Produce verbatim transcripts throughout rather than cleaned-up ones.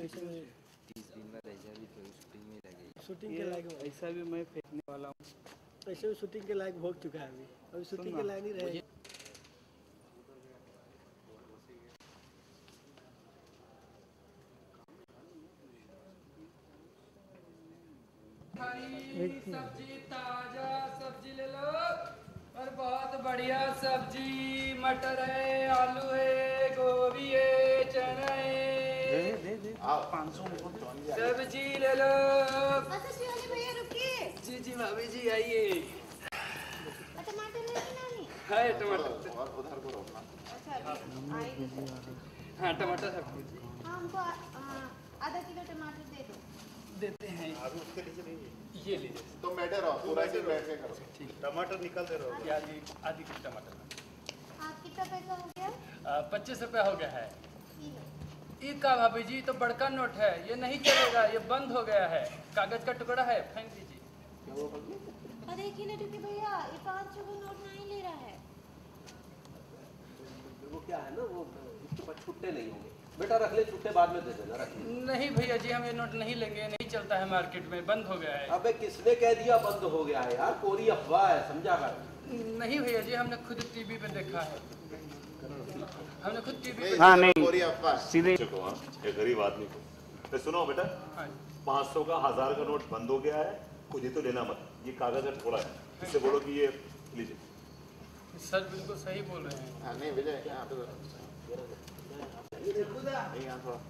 ऐसे में तीस दिन में रह जाए तो शूटिंग में लगेगी। शूटिंग के लायक हो- ऐसा भी मैं फेंकने वाला हूँ। ऐसे भी शूटिंग के लायक हो चुका है अभी अभी शूटिंग के लायक नहीं रहे। सब्जी ताजा सब्जी ले लो और बहुत बढ़िया सब्जी, मटर है, आलू है, गोभी है, चना है, दे दे पाँच सौ सब्जी ले लो। भैया रुकिए। जी जी भाभी जी आइए। टमाटर लेनी नानी। है टमाटर। और उधर को रोकना। अच्छा आएगी। हाँ टमाटर है। हाँ हमको आ- आधा किलो टमाटर दे दो। देते हैं। अभी उसके नीचे नहीं है। ये लीजिए। तो बैठे रहो, पूरा ऐसे बैठ के करो। टमाटर निकलते रहो। ये आधी आधी किलो टमाटर। हाँ कितना पैसा हो गया? पच्चीस रुपया हो गया है। किलो। ये का भाभी जी तो बड़का नोट है, ये नहीं चलेगा, ये बंद हो गया है, कागज का टुकड़ा है, फेंक दीजिए। अरे एक मिनट रुकिए भैया, ये पाँच सौ का नोट नहीं ले रहा है। वो क्या है ना, वो इसके पास छुट्टे नहीं होंगे। बेटा रख ले, छुट्टे बाद में दे देना, रख ले। नहीं भैया जी हम ये नोट नहीं लेंगे, नहीं चलता है मार्केट में, बंद हो गया है। अबे किसने कह दिया बंद हो गया है यार, कोरी अफवाह है, समझा कर। नहीं भैया जी हमने खुद टीवी पे देखा है, हमने खुद टीवी पे। हाँ नहीं पूरी अफवाह है। सीधे को हाँ एक गरीब आदमी को तो सुनो बेटा, हाँ पाँच सौ का हजार का नोट बंद हो गया है, खुद ही तो लेना मत, ये कागज है थोड़ा है, इससे बोलो कि ये लीजिए। सर बिल्कुल सही बोल रहे हैं। हाँ, नहीं विजय यहाँ पे नहीं, यहाँ थोड़ा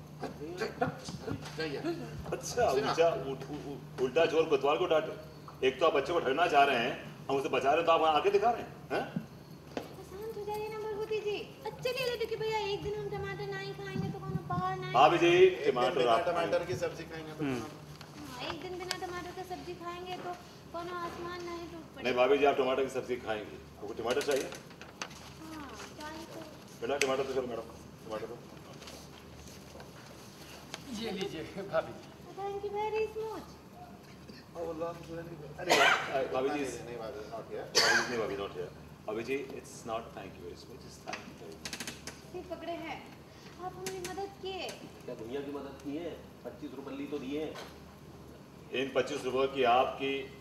अच्छा उल्टा उल्ट- उल्ट- उल्टा जोर कोतवाल को डांटे। एक तो आप बच्चे को ठगना चाह रहे हैं, हम उसे बचा रहे हैं, तो आप आके दिखा रहे हैं, हैं? शांत हो जाइए ना भगवती जी। अच्छा ले लेते कि भैया एक दिन हम टमाटर नहीं खाएंगे तो कोनो बाहर नहीं। हाँ जी टमाटर टमाटर आप टमाटर की सब्जी खाएंगे तो हाँ, एक दिन बिना टमाटर का सब्जी खाएंगे तो कोनो आसमान नहीं टूट नहीं पड़ेगा। भाभी जी आप टमाटर की सब्जी खाएंगी, आपको टमाटर चाहिए? हाँ चाहिए तो। बेटा टमाटर तो चलो मैडम, टमाटर तो ये लीजिए भाभी जी। Thank you very much. अरे भाभी जी नहीं बात है, नॉट हियर। भाभी जी भाभी नॉट हियर। भाभी जी it's not thank you very much, it's thank you very much. ठीक पकड़े हैं आप, हमारी मदद किए। क्या भैया की मदद की है? पच्चीस रुपये ली तो दिए। इन पच्चीस रुपए की आपकी